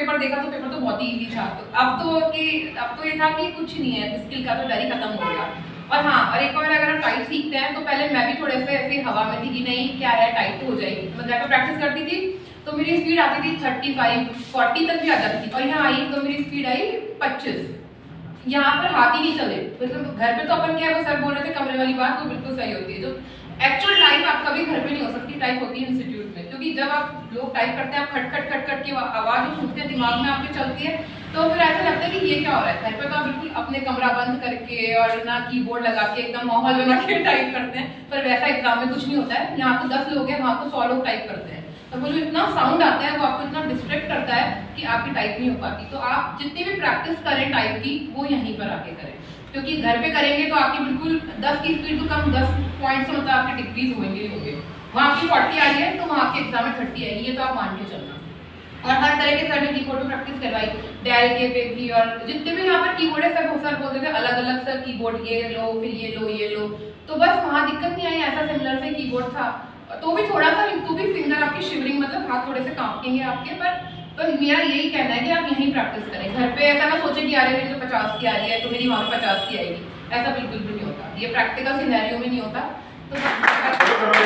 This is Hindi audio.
पेपर देखा तो पेपर तो बहुत ही ईजी था। तो अब तो ये था कि कुछ नहीं है, स्किल का तो डर ही खत्म हो गया। और हाँ, और एक और अगर आप टाइप सीखते हैं तो पहले मैं भी थोड़े से ऐसे हवा में थी कि नहीं क्या है, टाइप तो हो जाएगी। मैं घर पर प्रैक्टिस करती थी तो मेरी स्पीड आती थी 35-40 तक भी आ जाती थी, और यहाँ आई तो मेरी स्पीड आई 25। यहाँ पर हाथ ही नहीं चले। मतलब घर पे तो अपन क्या है, वो सर बोल रहे थे कमरे वाली बात, वो बिल्कुल सही होती है। जो एक्चुअल टाइप आप कभी घर पे नहीं हो सकती, टाइप होती है इंस्टीट्यूट में, क्योंकि जब आप लोग टाइप करते हैं आप खट खट खट खट की आवाज़ जो सुनते हैं दिमाग में आपके चलती है, तो फिर ऐसा लगता है कि ये क्या हो रहा है। घर पे तो आप बिल्कुल अपने कमरा बंद करके और ना कीबोर्ड लगा के एकदम माहौल बना के टाइप करते हैं, पर वैसा एग्जाम में कुछ नहीं होता है। यहाँ तो 10 लोग हैं, वहाँ तो 100 लोग टाइप करते हैं, तो वो जो इतना साउंड आता है वो आपको इतना डिस्ट्रैक्ट करता है कि आपकी टाइप नहीं हो पाती। तो आप जितनी भी प्रैक्टिस करें टाइप की, वो यहीं पर आके करें, क्योंकि घर पे करेंगे तो आपकी बिल्कुल 10 की स्पीड तो कम, 10 पॉइंट से मतलब आपके डिक्रीज होंगे ही होंगे। वहाँ आपकी 40 आ रही है तो वहाँ आपके एग्जाम में 30 आएगी, ये तो आप मान के चलना। और हर तरह के सर ने कीबोर्ड में प्रैक्टिस करवाई, डेल के पे भी, और जितने भी यहाँ पर कीबोर्ड है सब सर बोलते थे अलग अलग सर कीबोर्ड, ये लो फिर ये लो ये लो, तो बस वहाँ दिक्कत नहीं आई। ऐसा सिमिलर से कीबोर्ड था, तो भी थोड़ा सा, तो भी फिंगर आपकी शिवरिंग, मतलब हाथ थोड़े से कांपेंगे आपके, पर मेरा यही कहना है कि आप यहीं प्रैक्टिस करें। घर पे ऐसा ना सोचें कि अरे मेरी तो 50 की आ रही है तो मेरी वहाँ पे 50 की आएगी, ऐसा बिल्कुल भी नहीं होता। ये प्रैक्टिकल सिनेरियो में नहीं होता। तो